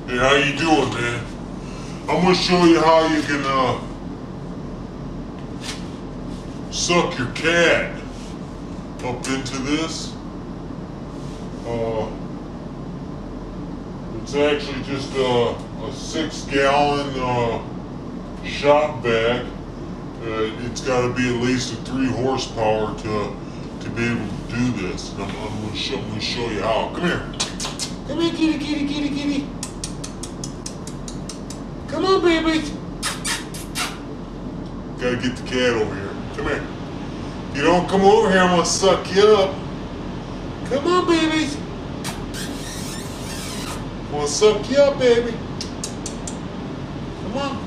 Hey, how you doing, man? I'm gonna show you how you can suck your cat up into this. It's actually just a 6-gallon shop vac. It's got to be at least a 3 horsepower to be able to do this. And I'm gonna show you how. Come here. Come here, kitty, kitty, kitty, kitty. Come on, baby. Gotta get the cat over here. Come here. If you don't come over here, I'm gonna suck you up. Come on, baby. I'm gonna suck you up, baby. Come on.